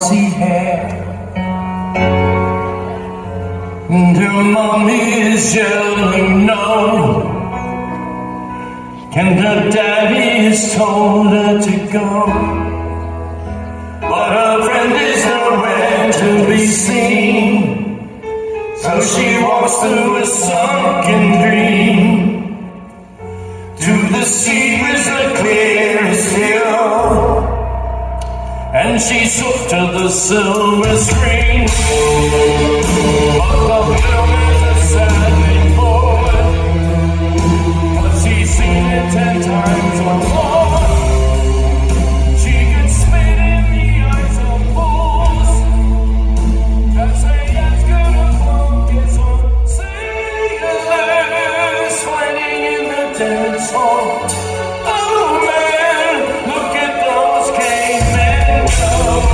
glossy hair, and her mommy is yelling no, and her daddy has told her to go, but her friend is nowhere to be seen, so she walks through a sunken dream to the sea with the clearest hill, and she swept to the silver screen. But the film is a sad thing forward, 'cause she's seen it 10 times or more. She can spit in the eyes of fools that say it's gonna flunk his own sailors fighting in the dance hall. Oh man, look at those cavemen go.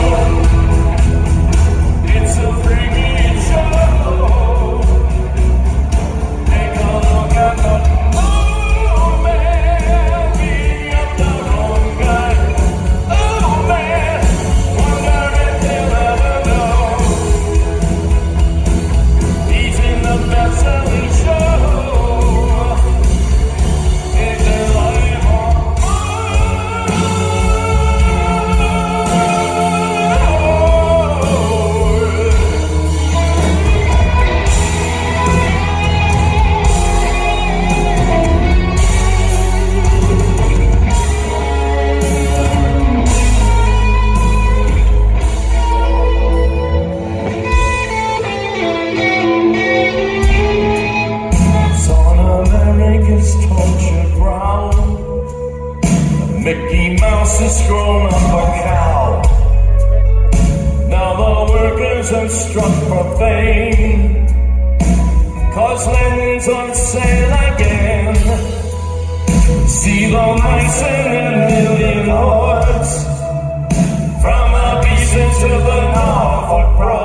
It's a freaking show. Take a look at the oh man, beating up the wrong guy. Oh man, wonder if he'll ever know he's in the best-selling show. Is it life or on America's tortured ground, Mickey Mouse has grown up a cow. Now the workers have struck for fame, 'cause Lennon's on sale again. See the mice in a million hordes, from the beach to the Norfolk Broad.